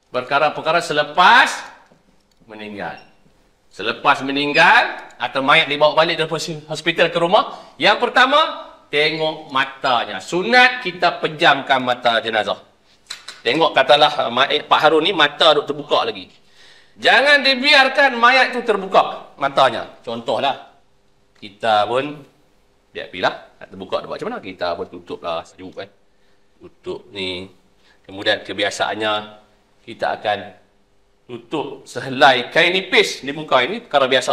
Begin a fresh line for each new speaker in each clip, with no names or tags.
Perkara-perkara selepas meninggal. Selepas meninggal atau mayat dibawa balik dari hospital ke rumah, yang pertama, tengok matanya. Sunat kita pejamkan mata jenazah. Tengok katalah Pak Harun ni mata duk terbuka lagi. Jangan dibiarkan mayat tu terbuka matanya. Contohlah, kita pun biar-biarlah nak terbuka buat macam mana? Kita pun tutuplah sejuk kan. Tutup ni. Kemudian kebiasaannya kita akan tutup sehelai kain nipis di muka ini, perkara biasa.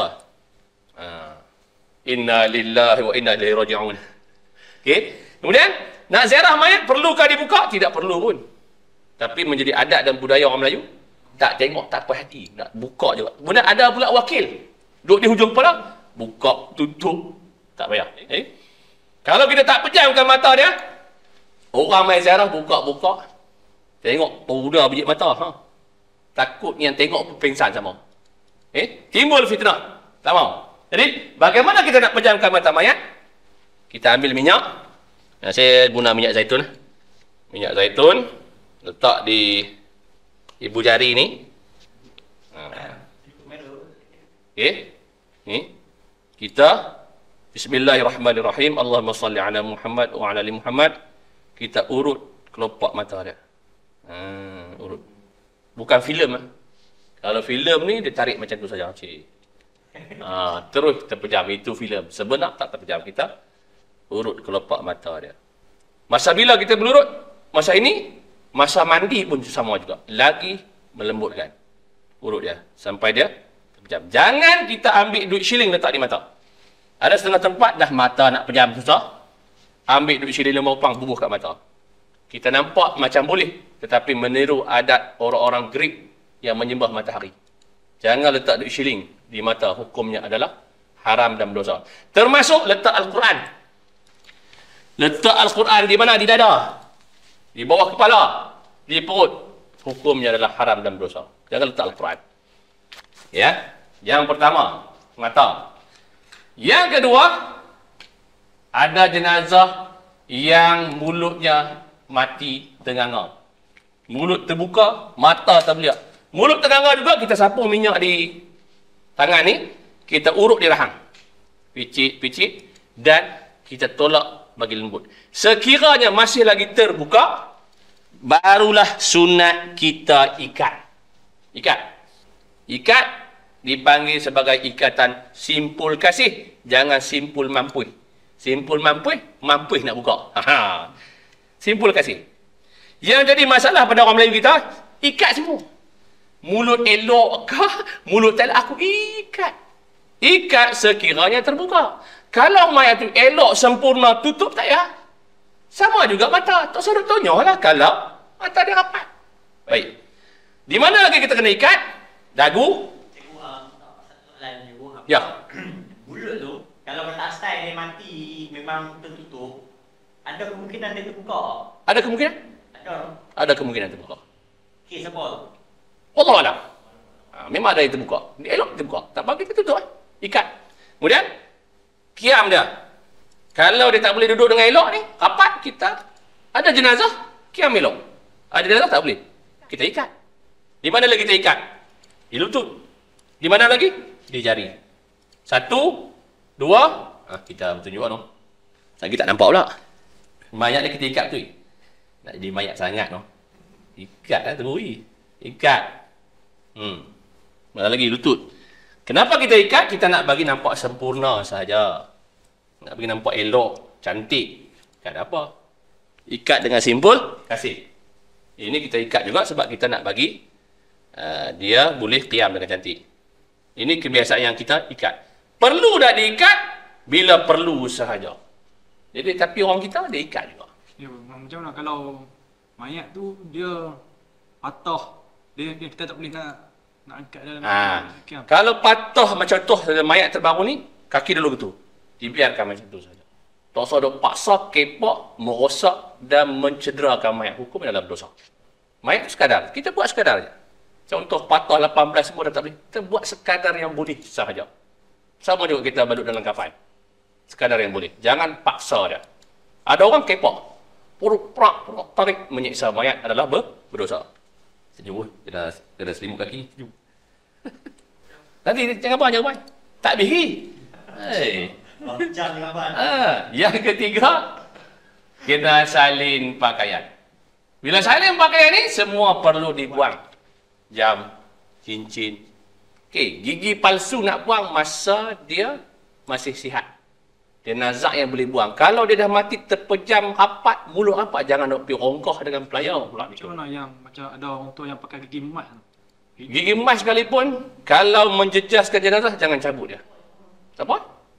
Inna lillahi wa inna ilaihi raji'un. Okey. Kemudian nak ziarah mayat perlukah dibuka? Tidak perlu pun. Tapi menjadi adat dan budaya orang Melayu, tak tengok tak puas hati, nak buka juga. Kemudian ada pula wakil duduk di hujung kepala, buka, tutup, tak payah. Kalau kita tak pejamkan mata dia, orang main ziarah buka-buka, tengok powder biji mata, takut yang tengok pun pingsan sama. Timbul fitnah. Tak mau. Jadi, bagaimana kita nak pejamkan mata mayat? Kita ambil minyak. Saya guna minyak zaitun. Minyak zaitun. Letak di ibu jari ni. Okey. Ni. Kita. Bismillahirrahmanirrahim. Allahumma salli ala Muhammad wa ala ali Muhammad. Kita urut kelopak mata dia. Urut. Bukan filem. Kalau filem ni, dia tarik macam tu saja. Terus kita pejam. Itu filem. Sebenar tak terpejam. Kita urut kelopak mata dia. Masa bila kita berurut? Masa ini, masa mandi pun sama juga. Lagi melembutkan urut dia. Sampai dia terpejam. Jangan kita ambil duit shilling letak di mata. Ada setengah tempat dah mata nak pejam susah. Ambil duit shilling 5 upang bubuh kat mata. Kita nampak macam boleh. Tetapi meniru adat orang-orang Greek yang menyembah matahari. Jangan letak duit shilling di mata. Hukumnya adalah haram dan berdosa. Termasuk letak Al-Quran. Letak Al-Quran di mana? Di dada. Di bawah kepala. Di perut. Hukumnya adalah haram dan berdosa. Jangan letak Al-Quran. Ya. Yang pertama, mata. Yang kedua, ada jenazah yang mulutnya mati ternganga. Mulut terbuka, mata tak boleh. Mulut ternganga juga, kita sapu minyak di tangan ni, kita urut di rahang. Picit-picit dan kita tolak bagi lembut. Sekiranya masih lagi terbuka, barulah sunat kita ikat. Ikat dipanggil sebagai ikatan simpul kasih. Jangan simpul mampuih. Simpul mampuih nak buka. Simpul kasih. Yang jadi masalah pada orang Melayu kita, ikat semua. Mulut elok kah? Mulut tak elok, aku ikat. Ikat sekiranya terbuka. Kalau mayat tu elok, sempurna, tutup tak ya? Sama juga mata. Tak suruh tonyolah kalau mata dia rapat. Baik. Di mana lagi kita kena ikat? Dagu. Ya.
Mulut tu, kalau letak style dia mati, memang tertutup, ada kemungkinan dia terbuka.
Ada kemungkinan?
Ada.
Ada kemungkinan terbuka.
Kes apa?
Wallahualam. Memang ada yang terbuka. Dia elok terbuka. Tak bagi kita tutup. Ikat. Kemudian, kiam dia. Kalau dia tak boleh duduk dengan elok ni, rapat kita. Ada jenazah, kiam elok. Ada jenazah tak boleh. Kita ikat. Di mana lagi kita ikat? Di lutut. Di mana lagi? Di jari. 1, 2. Kita tunjukkan no. Lagi tak nampak pula. Mayat ni kita ikat tu. Nak jadi mayat sangat no. Ikat lah teruri. Ikat. Mana lagi lutut. Kenapa kita ikat? Kita nak bagi nampak sempurna saja. Nak bagi nampak elok, cantik. Ikat apa? Ikat dengan simpul kasih. Ini kita ikat juga sebab kita nak bagi dia boleh qiyam dengan cantik. Ini kebiasaan yang kita ikat. Perlu dah diikat bila perlu sahaja. Jadi tapi orang kita dia ikat juga.
Ya, macam mana kalau mayat tu dia patah, dia kita tak boleh nak angkat dalam kiam.
Kalau patah macam tu mayat terbaru ni, kaki dulu gitu. Dibiarkan macam tu saja. Tak usah dok paksa kepak, merosak dan mencederakan mayat. Hukum dalam dosa. Mayat tu sekadar. Kita buat sekadar saja. Contoh patah 18 semua dah tak boleh. Kita buat sekadar yang boleh sahaja. Sama juga kita balut dalam kafan. Sekadar yang boleh. Jangan paksa dia. Ada orang kepak. Puruk tarik menyiksa mayat adalah berdosa. Sejuk. Kena selimut kaki. Sejuk. Nanti jangan abang. Tak beri. Hey.
Jam dengan abang.
Yang ketiga, kena salin pakaian. Bila salin pakaian ni, semua perlu dibuang. Jam, cincin. Okey, gigi palsu nak buang masa dia masih sihat. Jenazah yang boleh buang. Kalau dia dah mati terpejam rapat, mulut rapat, jangan nak pergi rongkah dengan pelayar pula.
Macam mana yang macam ada orang tua yang pakai gigi emas tu?
Gigi emas sekalipun, kalau menjejaskan jenazah, jangan cabut dia. Apa?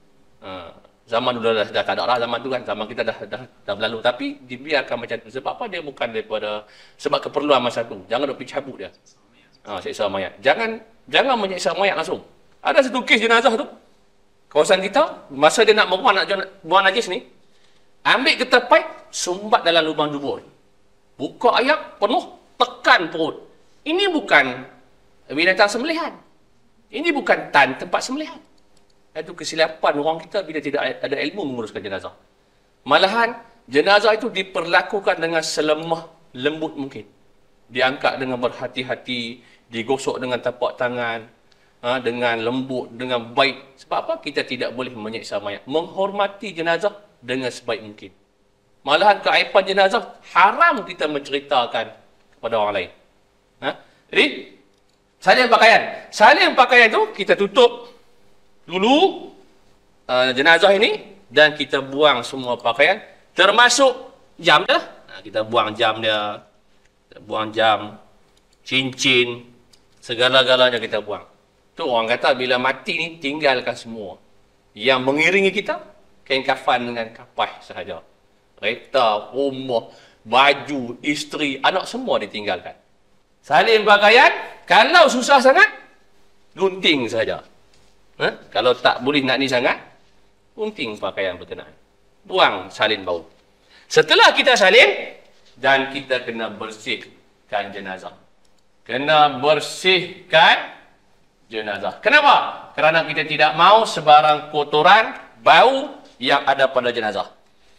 Zaman dulu dah tak ada lah zaman tu kan. Zaman kita dah berlalu. Tapi dibiarkan macam tu. Sebab apa? Dia bukan daripada sebab keperluan masa tu. Jangan nak pergi cabut dia. Siksa mayat. Jangan menyiksa mayat langsung. Ada satu kes jenazah tu. Kawasan kita, masa dia nak buang najis ni, ambil getah paip, sumbat dalam lubang dubur. Buka ayak, penuh, tekan perut. Ini bukan binatang sembelihan. Ini bukan tempat sembelihan. Itu kesilapan orang kita bila tidak ada ilmu menguruskan jenazah. Malahan, jenazah itu diperlakukan dengan selemah lembut mungkin. Diangkat dengan berhati-hati, digosok dengan tapak tangan, dengan lembut, dengan baik. Sebab apa? Kita tidak boleh menyiksa mayat. Menghormati jenazah dengan sebaik mungkin. Malahan keaiban jenazah, haram kita menceritakan kepada orang lain. Jadi, salin pakaian. Salin pakaian itu kita tutup dulu jenazah ini dan kita buang semua pakaian. Termasuk jam dia. Kita buang jam dia. Kita buang jam, cincin, segala-galanya kita buang. Tu orang kata bila mati ni tinggalkan semua. Yang mengiringi kita, kain kafan dengan kapas sahaja. Kereta, rumah, baju, isteri, anak semua ditinggalkan. Salin pakaian, kalau susah sangat, gunting saja. Kalau tak boleh nak ni sangat, gunting pakaian berkenaan. Buang salin bau. Setelah kita salin, dan kita kena bersihkan jenazah. Kena bersihkan jenazah. Kenapa? Kerana kita tidak mahu sebarang kotoran, bau yang ada pada jenazah.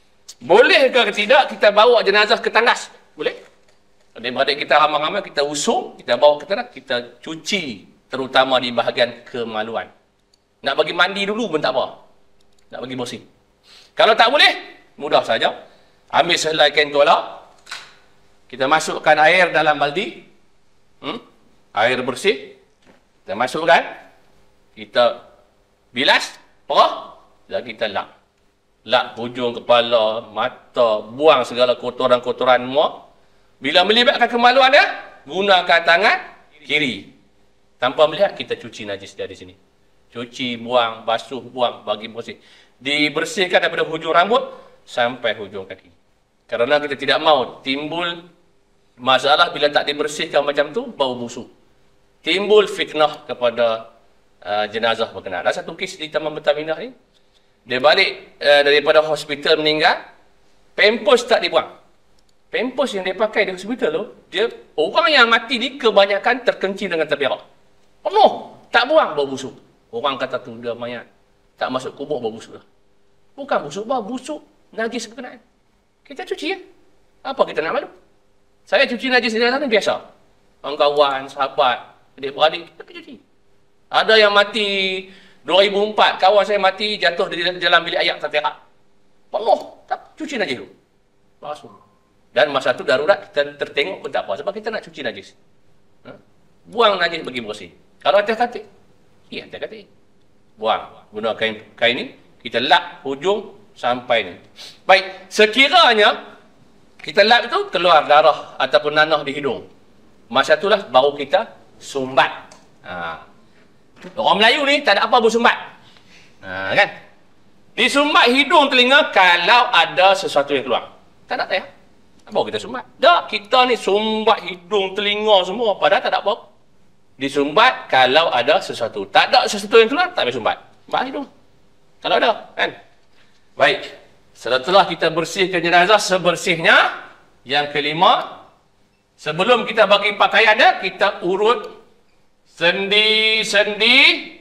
Boleh ke tidak kita bawa jenazah ke tandas? Boleh. Adik-adik kita ramai-ramai, kita usung, kita bawa ke tandas, kita cuci, terutama di bahagian kemaluan. Nak bagi mandi dulu pun tak apa. Nak bagi bersih. Kalau tak boleh, mudah saja. Ambil sehelai kain tolak, kita masukkan air dalam baldi, air bersih, kita masukkan, kita bilas, perah, dan kita lap. Lap hujung kepala, mata, buang segala kotoran-kotoran semua. Bila melibatkan kemaluan dia, gunakan tangan kiri. Tanpa melihat, kita cuci najis dari sini. Cuci, buang, basuh, buang, bagi bersih. Dibersihkan daripada hujung rambut sampai hujung kaki. Kerana kita tidak mahu timbul masalah bila tak dibersihkan macam tu, bau busuk. Timbul fitnah kepada jenazah berkenaan. Ada satu kes di Taman Bertaminah ni, dia balik daripada hospital meninggal, pampers tak dibuang. Pampers yang dia pakai di hospital tu, orang yang mati ni kebanyakan terkencing dengan terberak. Penuh, tak buang, bau busuk. Orang kata tu dia mayat, tak masuk kubur, bau busuk dah. Bukan busuk, bau busuk, najis berkenaan. Kita cuci ya. Apa kita nak malu? Saya cuci najis di dalam ni biasa. Kawan-kawan, sahabat, adik-beradik, kita pergi cuci. Ada yang mati 2004, kawan saya mati jatuh di dalam bilik ayak terterak. Penuh, tak cuci najis tu. Basuh. Dan masa tu darurat, kita tertengok pun tak apa. Sebab kita nak cuci najis. Buang najis bagi bersih. Kalau atas katik, atas katik. Buang. Guna kain ni, kita lap hujung sampai ni. Baik, sekiranya kita lap itu keluar darah ataupun nanah di hidung. Masa itulah baru kita sumbat. Orang Melayu ni tak ada apa bersumbat. Kan? Disumbat hidung telinga kalau ada sesuatu yang keluar. Tak ada ya? Baru kita sumbat. Tak, kita ni sumbat hidung, telinga semua. Padahal tak ada apa. Disumbat kalau ada sesuatu. Tak ada sesuatu yang keluar, tak boleh sumbat. Sumbat hidung. Kalau ada, kan? Baik. Setelah kita bersihkan jenazah sebersihnya, yang kelima, sebelum kita bagi pakaian dia, kita urut sendi-sendi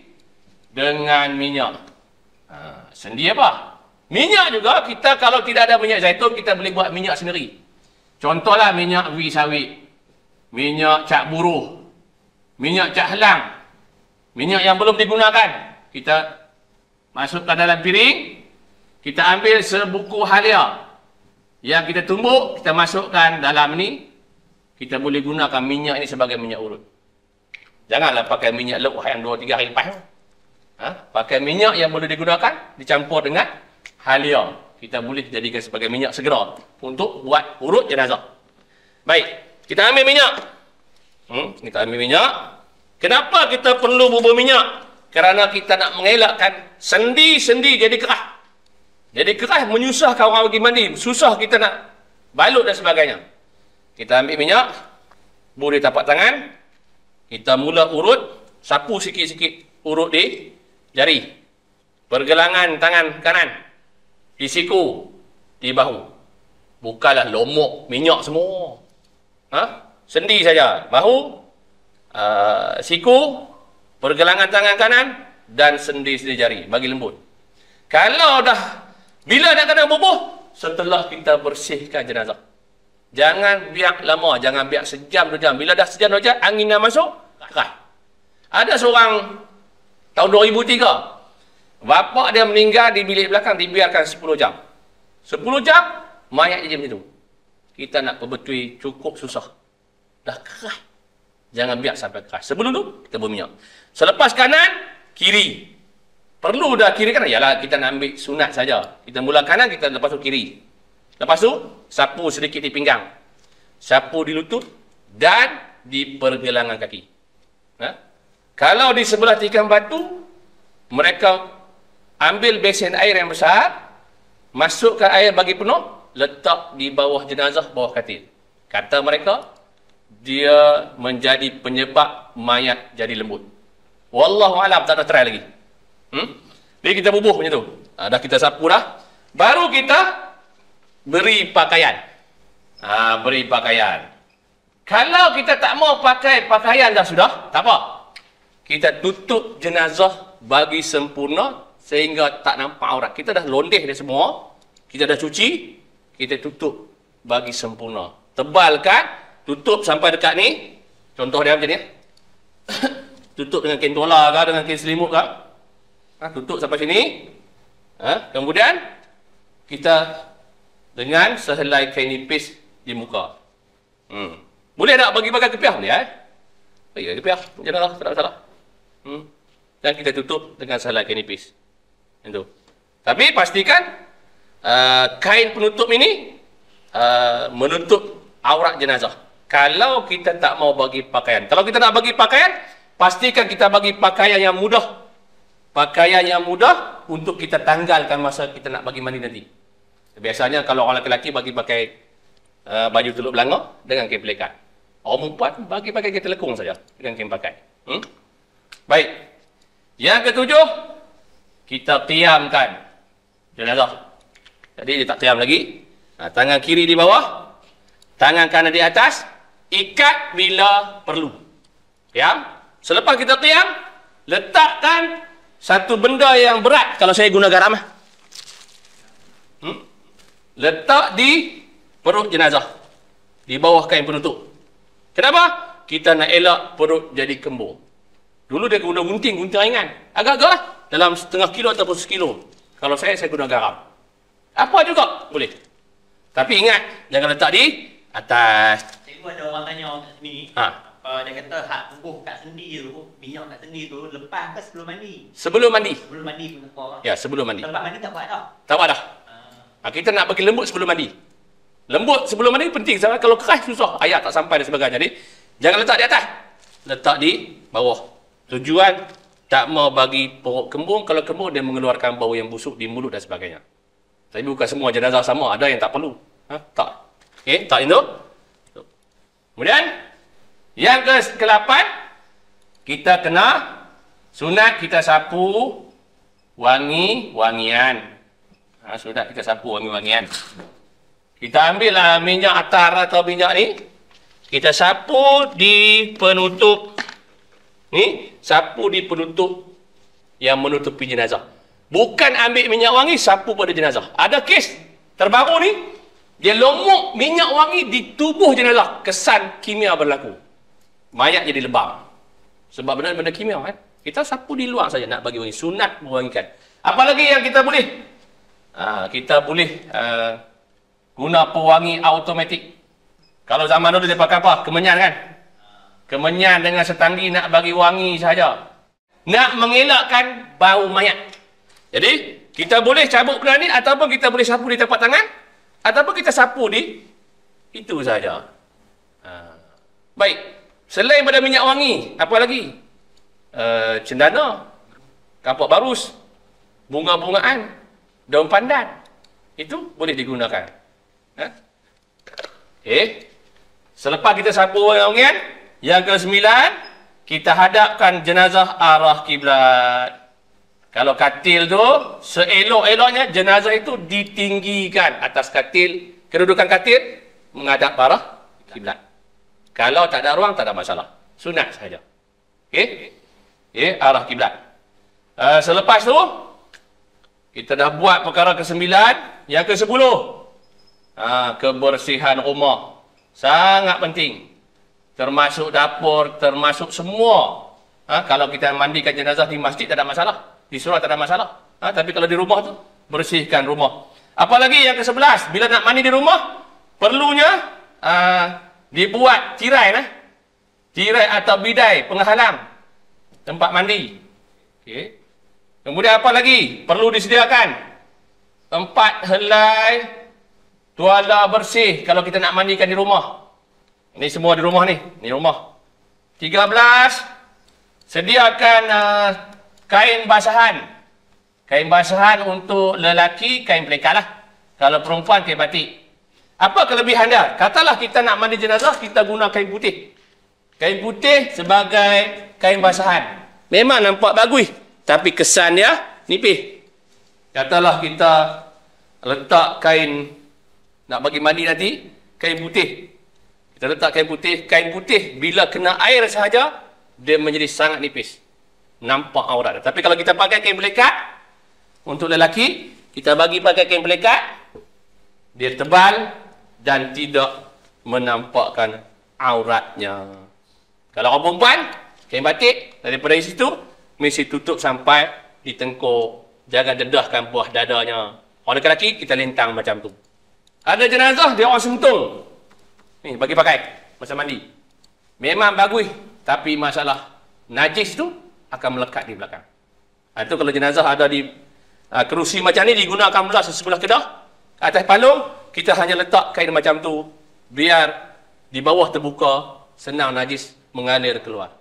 dengan minyak. Sendi apa? Minyak juga, kita kalau tidak ada minyak zaitun, kita boleh buat minyak sendiri. Contohlah minyak wi sawit. minyak cak buruh, minyak cak helang, minyak yang belum digunakan, kita masukkan dalam piring, kita ambil sebuku halia yang kita tumbuk, kita masukkan dalam ni, kita boleh gunakan minyak ini sebagai minyak urut. Janganlah pakai minyak leuk yang 2-3 hari lepas. Pakai minyak yang boleh digunakan, dicampur dengan halia. Kita boleh jadikan sebagai minyak segera untuk buat urut jenazah. Baik, kita ambil minyak. Kita ambil minyak. Kenapa kita perlu bubur minyak? Kerana kita nak mengelakkan sendi-sendi jadi kerah. Jadi kerah menyusahkan orang pergi mandi. Susah kita nak balut dan sebagainya. Kita ambil minyak, bur di tapak tangan. Kita mula urut, sapu sikit-sikit urut di jari. Pergelangan tangan kanan. Di siku, di bahu. Bukanlah lomok minyak semua. Sendi saja. Bahu, siku, pergelangan tangan kanan, dan sendi-sendi jari. Bagi lembut. Kalau dah, bila nak kena bubuh? Setelah kita bersihkan jenazah. Jangan biar lama, jangan biar sejam 2 jam. Bila dah sejam 2 jam, angin dah masuk, kerah. Ada seorang tahun 2003, bapak dia meninggal di bilik belakang, dibiarkan 10 jam. 10 jam, mayat dia macam tu. Kita nak perbetui cukup susah. Dah kerah. Jangan biar sampai kerah. Sebelum tu, kita berminyak. Selepas kanan, kiri. Perlu dah kiri kanan? Yalah, kita nak ambil sunat saja. Kita mula kanan, kita lepas tu kiri. Lepas tu, sapu sedikit di pinggang. Sapu di lutut dan di pergelangan kaki. Kalau di sebelah tikam batu, mereka ambil besen air yang besar, masukkan air bagi penuh, letak di bawah jenazah, bawah katil. Kata mereka, dia menjadi penyebab mayat jadi lembut. Wallahualam, tak ada try lagi. Jadi kita bubuh macam tu. Dah kita sapu dah. Baru kita beri pakaian. Beri pakaian. Kalau kita tak mau pakai pakaian dah sudah, tak apa. Kita tutup jenazah bagi sempurna sehingga tak nampak aurat. Kita dah londeh dia semua. Kita dah cuci. Kita tutup bagi sempurna. Tebalkan, tutup sampai dekat ni. Contoh dia macam ni. Tutup dengan kain tola ke, dengan kain selimut ke. Tutup sampai sini. Kemudian kita dengan sehelai kain nipis di muka. Boleh tak bagi-bagi kepiah? Boleh bagi kepiah. Janganlah, tak ada masalah. Dan kita tutup dengan sehelai kain nipis. Itu. Tapi pastikan kain penutup ini menutup aurat jenazah. Kalau kita tak mau bagi pakaian. Kalau kita nak bagi pakaian, pastikan kita bagi pakaian yang mudah. Pakaian yang mudah untuk kita tanggalkan masa kita nak bagi mandi nanti. Biasanya kalau orang lelaki bagi pakai baju teluk belanga dengan kain pelikat. Orang perempuan bagi pakai kain telekung saja dengan kain pakai. Baik. Yang ketujuh, kita qiyamkan jenazah. Jadi dia tak qiyam lagi. Tangan kiri di bawah, tangan kanan di atas, ikat bila perlu. Qiyam. Selepas kita qiyam, letakkan satu benda yang berat. Kalau saya guna garam, letak di perut jenazah, di bawah kain penutup. Kenapa? Kita nak elak perut jadi kembung. Dulu dia guna gunting ringan. Agak-agak dalam setengah kilo ataupun sekilo. Kalau saya guna garam. Apa juga boleh. Tapi ingat, jangan letak di atas.
Cikgu ada orang tanya kat sini. Dia kata hak tubuh kat sendi tu, minyak kat sendi tu lepas ke sebelum mandi?
Sebelum mandi.
Sebelum mandi pun apa?
Ya, sebelum mandi.
Lepas mandi tak buat dah?
Tak buat dah. Kita nak bagi lembut sebelum mandi. Lembut sebelum mandi penting. Sebab kalau keras susah, air tak sampai dan sebagainya. Jadi, jangan letak di atas. Letak di bawah. Tujuan tak mau bagi perut kembung. Kalau kembung, dia mengeluarkan bau yang busuk di mulut dan sebagainya. Tapi bukan semua jenazah sama. Ada yang tak perlu. Tak. Okey, tak itu. Kemudian, yang ke-8, kita kena sunat kita sapu wangi-wangian. Sunat kita sapu wangi-wangian. Kita ambillah minyak atar atau minyak ni. Kita sapu di penutup. Ni, sapu di penutup yang menutupi jenazah. Bukan ambil minyak wangi, sapu pada jenazah. Ada kes terbaru ni, Dia lomuk minyak wangi di tubuh jenazah. Kesan kimia berlaku. Mayat jadi lebam. Sebab benda-benda kimia kan. Kita sapu di luar saja nak bagi wangi. Sunat mewangikan. Apa lagi yang kita boleh? Kita boleh guna pewangi automatik. Kalau zaman dulu dia pakai apa? Kemenyan kan? Kemenyan dengan setanggi nak bagi wangi saja. Nak mengelakkan bau mayat. Jadi, kita boleh cabut benda ni ataupun kita boleh sapu di tapak tangan ataupun kita sapu di itu saja. Baik. Selain pada minyak wangi, apa lagi? Cendana, kapak barus, bunga-bungaan, daun pandan. Itu boleh digunakan. Selepas kita sapu wangian, yang ke-9, kita hadapkan jenazah arah kiblat. Kalau katil tu, seelok-eloknya jenazah itu ditinggikan atas katil. Kedudukan katil menghadap arah kiblat. Kalau tak ada ruang, tak ada masalah. Sunat saja. Arah kiblat. Selepas tu, kita dah buat perkara ke-9. Yang ke-10, kebersihan rumah. Sangat penting. Termasuk dapur, termasuk semua. Kalau kita mandikan jenazah di masjid, tak ada masalah. Di surau tak ada masalah. Tapi kalau di rumah tu, bersihkan rumah. Apalagi yang ke-11, bila nak mandi di rumah, perlunya dibuat tirai. Tirai atau bidai penghalang tempat mandi. Kemudian apa lagi? Perlu disediakan tempat helai tuala bersih kalau kita nak mandikan di rumah. Ini semua di rumah ni. Ini rumah. 13, sediakan kain basahan. Kain basahan untuk lelaki, kain pelikat lah. Kalau perempuan, kain batik. Apa kelebihan dia? Katalah kita nak mandi jenazah, kita guna kain putih. Kain putih sebagai kain basahan. Memang nampak bagus, tapi kesan dia nipis. Katalah kita letak kain, nak bagi mandi nanti, kain putih. Kita letak kain putih bila kena air sahaja, dia menjadi sangat nipis. Nampak aurat. Tapi kalau kita pakai kain pelikat, untuk lelaki, kita bagi pakai kain pelikat, dia tebal dan tidak menampakkan auratnya. Kalau orang perempuan, kain batik, daripada situ, mesti tutup sampai di tengkuk. Jangan dedahkan buah dadanya. Orang lelaki, kita lintang macam tu. Ada jenazah, dia orang sentung. Ni, bagi pakai masa mandi. Memang bagus, tapi masalah najis tu akan melekat di belakang. Itu kalau jenazah ada di kerusi macam ni, digunakan pula sebelah kedah, atas palung, kita hanya letak kain macam tu, biar di bawah terbuka, senang najis mengalir keluar.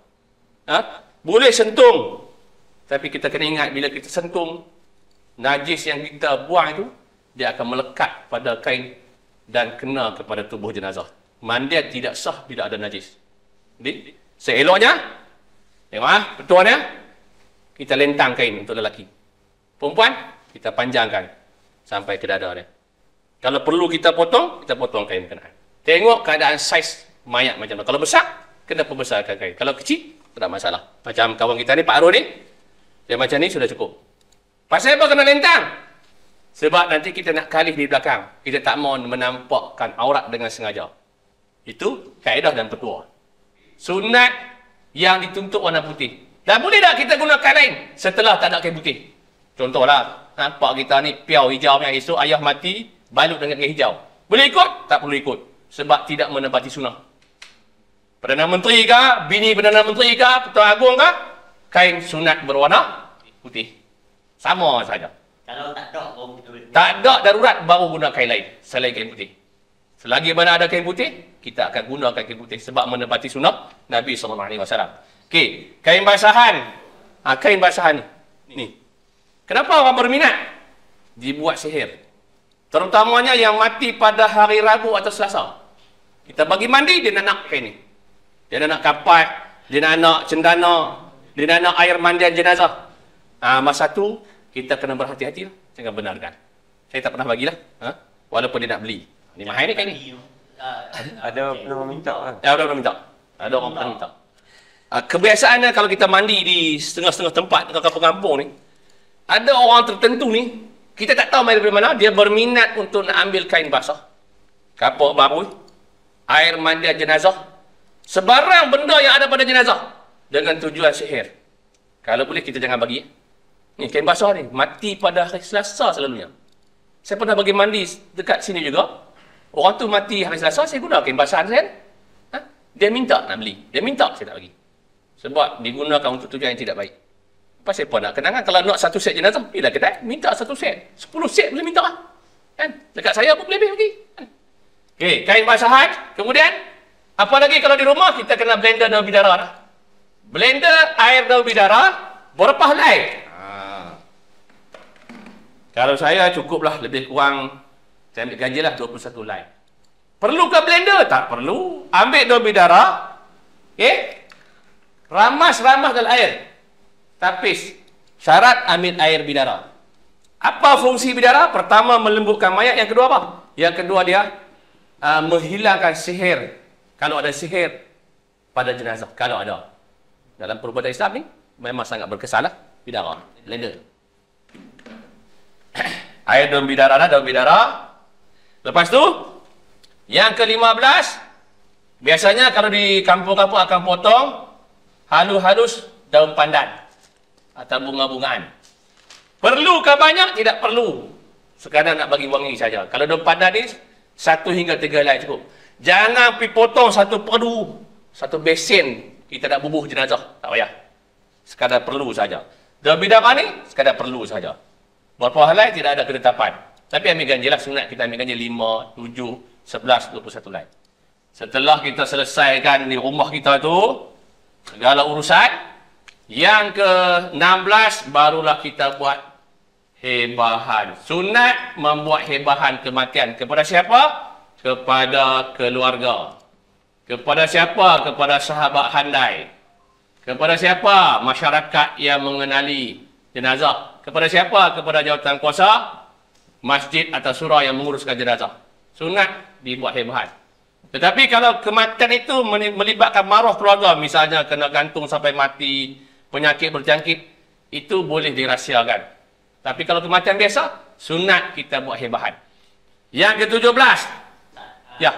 Boleh sentuh, tapi kita kena ingat, bila kita sentuh, najis yang kita buang itu, dia akan melekat pada kain dan kena kepada tubuh jenazah. Mandian tidak sah bila ada najis. Jadi, seeloknya, tengok betuannya, kita lentang kain untuk lelaki. Perempuan, kita panjangkan sampai ke dada dia. Kalau perlu kita potong kain berkenaan. Tengok keadaan saiz mayat macam mana. Kalau besar, kena perbesarkan kain. Kalau kecil, tak ada masalah. Macam kawan kita ni, Pak Arun ni, dia macam ni sudah cukup. Pasal apa kena lentang? Sebab nanti kita nak kalih di belakang. Kita tak mahu menampakkan aurat dengan sengaja. Itu kaedah dan petua. Sunat yang dituntut warna putih. Dan boleh tak kita gunakan lain setelah tak ada kain putih? Contohlah, nampak kita ni piau hijau yang esok ayah mati, balut dengan kain hijau. Boleh ikut? Tak perlu ikut. Sebab tidak menepati sunnah. Perdana Menteri ke, bini Perdana Menteri ke, Ketua Agung ke, kain sunat berwarna putih. Sama saja.
Kalau tak ada, baru kita boleh.
Tak ada darurat, baru guna kain lain selain kain putih. Selagi mana ada kain putih, kita akan gunakan kain putih sebab menepati sunnah Nabi SAW. Okey, kain basahan. Kain basahan ni. Kenapa orang berminat? Dibuat sihir. Terutamanya yang mati pada hari Rabu atau Selasa. Kita bagi mandi, dia nak kain ni. Dia nak kapat, dia nak cendana, dia nak air mandian jenazah. Masa tu, kita kena berhati-hati. Jangan benarkan. Saya tak pernah bagilah. Walaupun dia nak beli. Ni mahal ni kain ni.
Ada pernah minta kan?
Ada orang minta. Ada orang pernah minta. Kebiasaannya kalau kita mandi di setengah-setengah tempat dekat kampung-kampung ni, ada orang tertentu ni, kita tak tahu dari mana, dia berminat untuk nak ambil kain basah. kapur baru, air mandi jenazah, sebarang benda yang ada pada jenazah dengan tujuan sihir. Kalau boleh kita jangan bagi. Ni kain basah ni, mati pada hari Selasa selalunya. Saya pernah bagi mandi dekat sini juga. Orang tu mati hari Selasa, saya guna kain basah saya. Ha? Dia minta nak beli. Dia minta, saya tak bagi. Sebab digunakan untuk tujuan yang tidak baik. Lepas saya pun nak kenangan, kalau nak satu set jenazah, pergilah kedai, minta satu set. 10 set boleh minta lah. Kan? Dekat saya pun boleh bagi. Kan? Okey, kain basahan. Kemudian, apa lagi kalau di rumah, kita kena blender daun bidara lah. Blender air daun bidara, berapa helai? Kalau saya cukuplah lebih kurang, saya ambil ganjil lah 21 helai. Perlukah blender? Tak perlu. Ambil daun bidara, okay? Ramas-ramas dalam air. Tapis. Syarat ambil air bidara. Apa fungsi bidara? Pertama, melembutkan mayat. Yang kedua apa? Yang kedua dia menghilangkan sihir. Kalau ada sihir pada jenazah. Kalau ada. Dalam perubatan Islam ni, memang sangat berkesan lah. Bidara. Blender. Air daun bidara lah, daun bidara. Lepas tu, yang ke-15, biasanya kalau di kampung-kampung akan potong halus-halus daun pandan atau bunga-bungaan. Perlukah banyak? Tidak perlu. Sekadar nak bagi wangi saja. Kalau daun pandan ni 1 hingga 3 helai cukup. Jangan pergi potong satu perdu, satu besen kita nak bubuh jenazah. Tak payah. Sekadar perlu saja. Daun bidara ni sekadar perlu saja. Berapa helai tidak ada ketetapan. Tapi ambil ganjil lah, sunat kita ambil ganjil 5, 7, 11, 21 helai. Setelah kita selesaikan di rumah kita tu segala urusan, yang ke-16 barulah kita buat hebahan. Sunat membuat hebahan kematian. Kepada siapa? Kepada keluarga. Kepada siapa? Kepada sahabat handai. Kepada siapa? Masyarakat yang mengenali jenazah. Kepada siapa? Kepada jawatan kuasa masjid atau surau yang menguruskan jenazah. Sunat dibuat hebahan. Tetapi kalau kematian itu melibatkan maruah keluarga, misalnya kena gantung sampai mati, penyakit berjangkit, itu boleh dirahsiakan. Tapi kalau kematian biasa, sunat kita buat hebahan. Yang ke-17. Ya.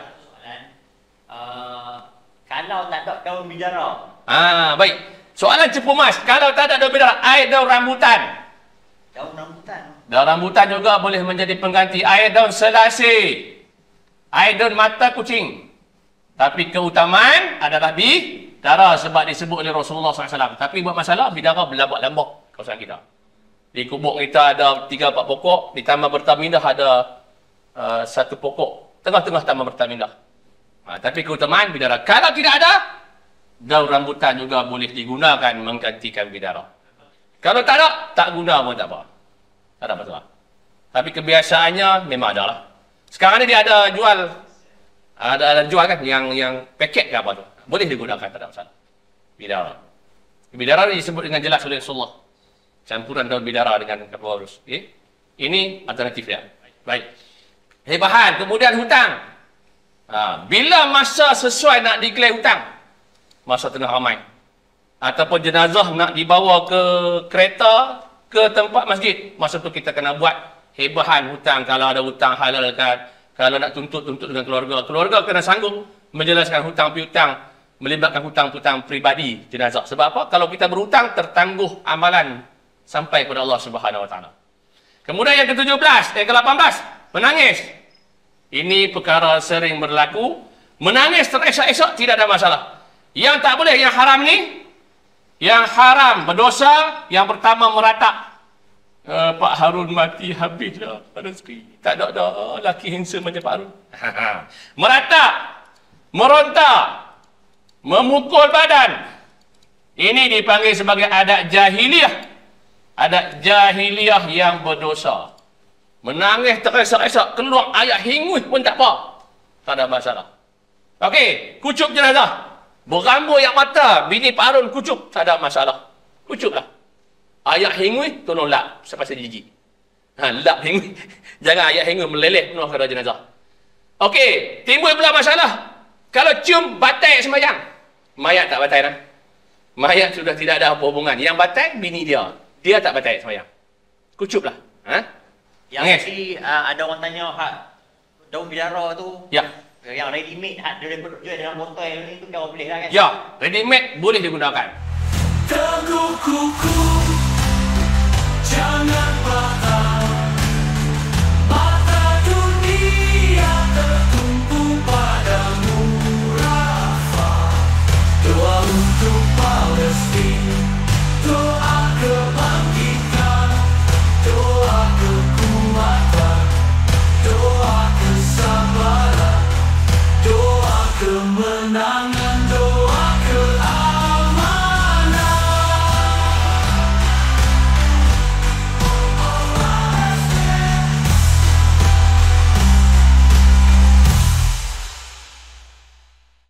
Kalau tak ada daun bidara.
Baik. Soalan cepu mas, kalau tak ada daun bidara, air daun rambutan.
Daun rambutan.
Daun rambutan juga boleh menjadi pengganti. Air daun selasih. Air daun mata kucing. Tapi keutamaan adalah bidara sebab disebut oleh Rasulullah SAW. Tapi buat masalah, bidara berlambak-lambak kawasan kita. Di kubur kita ada 3-4 pokok, di taman bertamindah ada 1 pokok. Tengah-tengah taman bertamindah. Tapi keutamaan bidara. Kalau tidak ada, daun rambutan juga boleh digunakan menggantikan bidara. Kalau tak ada, tak guna pun tak apa. Tak ada masalah. Tapi kebiasaannya memang ada lah. Sekarang ni dia ada jual, ada jual kan yang paket ke apa tu. Boleh digunakan, tak ada masalah. Bidara. Bidara ni disebut dengan jelas oleh Rasulullah. Campuran daun bidara dengan kapur halus. Okay? Ini alternatif dia. Baik. Hebahan. Kemudian hutang. Bila masa sesuai nak declare hutang? Masa tengah ramai. Ataupun jenazah nak dibawa ke kereta, ke tempat masjid. Masa tu kita kena buat hebahan hutang. Kalau ada hutang halalkan. Kalau nak tuntut dengan keluarga. Keluarga kena sanggup menjelaskan hutang piutang, melibatkan hutang-hutang peribadi jenazah. Sebab apa? Kalau kita berhutang, tertangguh amalan sampai kepada Allah Subhanahu Wa Taala. Kemudian yang ke-17, yang ke-18, menangis. Ini perkara sering berlaku. Menangis teresak-esak tidak ada masalah. Yang tak boleh, yang haram ni, yang haram, berdosa, yang pertama meratap. Pak Harun mati, habis dah rezeki. Tak ada laki handsome macam Pak Harun. Meratap, meronta, memukul badan. Ini dipanggil sebagai adat jahiliah. Adat jahiliah yang berdosa. Menangis teresak-esak, keluar air hingus pun tak apa. Tak ada masalah. Okey, kucup jenazah. Berambut yang mata, bini Pak Harun kucup, tak ada masalah. Kucuplah. Ayak hingus, tolong lap sepasal gigi. Lap hingus. Jangan ayak hingus meleleh penuh pada jenazah. Okey, timbul pula masalah. Kalau cium batai sembahyang, mayat tak batai dah. Mayat sudah tidak ada apa hubungan. Yang batai, bini dia. Dia tak batai sembahyang. Kucuplah.
Yang tadi ada orang tanya, daun bidara tu.
Ya.
Yang ready made ada jual dalam botol ni tu kau boleh lah kan?
Ya, ready made boleh digunakan.
Teguh kuku, jangan patah.